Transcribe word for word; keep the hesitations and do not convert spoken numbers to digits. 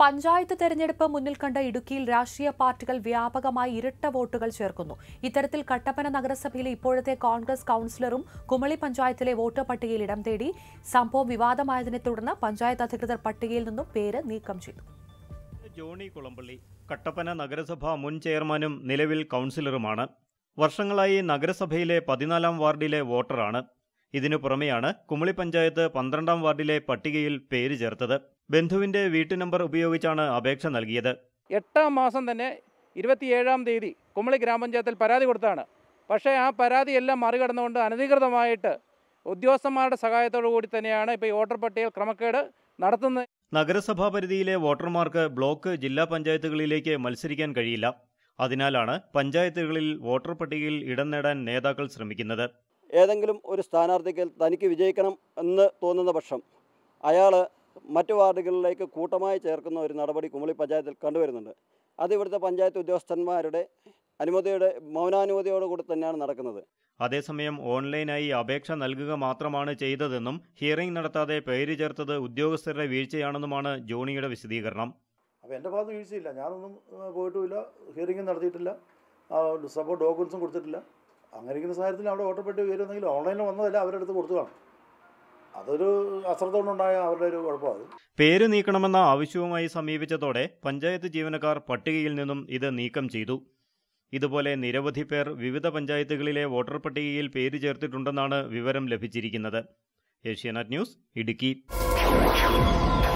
പഞ്ചായത്ത് തെരഞ്ഞെടുപ്പ് മുന്നിൽ കണ്ട ഇടുക്കിയിൽ രാഷ്ട്രീയ പാർട്ടികൾ വ്യാപകമായി ഇരട്ട വോട്ടുകൾ ചേർക്കുന്നു. ഇത്തരത്തിൽ കട്ടപ്പന നഗരസഭയിലെ ഇപ്പോഴത്തെ കോൺഗ്രസ് കൌൺസിലറും കുമളി പഞ്ചായത്തിലെ വോട്ടർ പട്ടികയിൽ ഇടം തേടി. സംഭവം വിവാദമായതിനെ തുടർന്ന് പഞ്ചായത്ത് അധികൃതർ പട്ടികയിൽ നിന്നും പേര് നീക്കം ചെയ്തു. ജോണി കുളമ്പള്ളി കട്ടപ്പന നഗരസഭ മുൻ ചെയർമാനും നിലവിൽ കൌൺസിലറുമാണ്. വർഷങ്ങളായി നഗരസഭയിലെ പതിനാലാം വാർഡിലെ വോട്ടറാണ്. ഇതിനു പുറമെയാണ് കുമളി പഞ്ചായത്ത് പന്ത്രണ്ടാം വാർഡിലെ പട്ടികയിൽ പേര് ചേർത്തത്. ബന്ധുവിന്റെ വീട്ടു നമ്പർ ഉപയോഗിച്ചാണ് അപേക്ഷ നൽകിയത്. എട്ടാം മാസം തന്നെ ഇരുപത്തിയേഴാം തീയതി കുമളി ഗ്രാമപഞ്ചായത്തിൽ പരാതി കൊടുത്താണ്. പക്ഷേ ആ പരാതിയെല്ലാം മറികടന്നുകൊണ്ട് അനധികൃതമായിട്ട് ഉദ്യോഗസ്ഥന്മാരുടെ സഹായത്തോടു കൂടി തന്നെയാണ് ഇപ്പോൾ ഈ വോട്ടർ പട്ടികയിൽ ക്രമക്കേട് നടത്തുന്നത്. നഗരസഭാ പരിധിയിലെ വോട്ടർമാർക്ക് ബ്ലോക്ക് ജില്ലാ പഞ്ചായത്തുകളിലേക്ക് മത്സരിക്കാൻ കഴിയില്ല. അതിനാലാണ് പഞ്ചായത്തുകളിൽ വോട്ടർ പട്ടികയിൽ ഇടം നേടാൻ നേതാക്കൾ ശ്രമിക്കുന്നത്. ഏതെങ്കിലും ഒരു സ്ഥാനാർത്ഥിക്ക് തനിക്ക് വിജയിക്കണം എന്ന് തോന്നുന്ന പക്ഷം അയാൾ മറ്റു വാർഡുകളിലേക്ക് കൂട്ടമായി ചേർക്കുന്ന ഒരു നടപടി കുമളി പഞ്ചായത്തിൽ കണ്ടുവരുന്നുണ്ട്. അത് ഇവിടുത്തെ പഞ്ചായത്ത് ഉദ്യോഗസ്ഥന്മാരുടെ അനുമതിയുടെ മൗനാനുമതിയോടുകൂടി തന്നെയാണ് നടക്കുന്നത്. അതേസമയം ഓൺലൈനായി അപേക്ഷ നൽകുക മാത്രമാണ് ചെയ്തതെന്നും ഹിയറിംഗ് നടത്താതെ പേര് ചേർത്തത് ഉദ്യോഗസ്ഥരുടെ വീഴ്ചയാണെന്നുമാണ് ജോണിയുടെ വിശദീകരണം. അപ്പോൾ എൻ്റെ ഭാഗത്ത് വീഴ്ചയില്ല, ഞാനൊന്നും പോയിട്ടുമില്ല, ഹിയറിംഗ് നടത്തിയിട്ടില്ല, സപ്പോർട്ട് ഡോക്യുമെൻസും കൊടുത്തിട്ടില്ല. അങ്ങനെ ഇരിക്കുന്ന സാഹചര്യത്തിൽ അവിടെ വോട്ടർ പട്ടിക വരുന്നെങ്കിൽ ഓൺലൈനിൽ വന്നതല്ല അവരുടെ അടുത്ത് കൊടുത്തു കാണും. അതൊരു അശ്രദ്ധ കൊണ്ടുണ്ടായ അവരുടെ ഒരു കുഴപ്പമാണ്. പേര് നീക്കണമെന്ന ആവശ്യവുമായി സമീപിച്ചതോടെ പഞ്ചായത്ത് ജീവനക്കാർ പട്ടികയിൽ നിന്നും ഇത് നീക്കം ചെയ്തു. ഇതുപോലെ നിരവധി പേർ വിവിധ പഞ്ചായത്തുകളിലെ വോട്ടർ പട്ടികയിൽ പേര് ചേർത്തിട്ടുണ്ടെന്നാണ് വിവരം ലഭിച്ചിരിക്കുന്നത്. Asianet news, Idukki.